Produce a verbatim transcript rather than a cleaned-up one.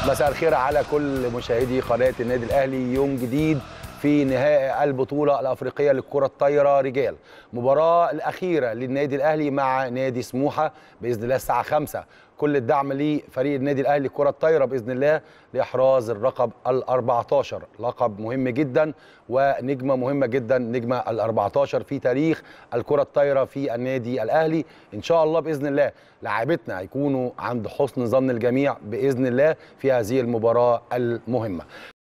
مساء الخير على كل مشاهدي قناة النادي الأهلي. يوم جديد في نهائي البطولة الأفريقية للكرة الطايرة رجال. مباراة الأخيرة للنادي الأهلي مع نادي سموحة بإذن الله الساعة خمسة. كل الدعم لفريق النادي الأهلي للكرة الطايرة بإذن الله لإحراز الرقم الأربعتاشر، لقب مهم جدا ونجمة مهمة جدا، نجمة الأربعتاشر في تاريخ الكرة الطايرة في النادي الأهلي. إن شاء الله بإذن الله لاعبتنا هيكونوا عند حسن ظن الجميع بإذن الله في هذه المباراة المهمة.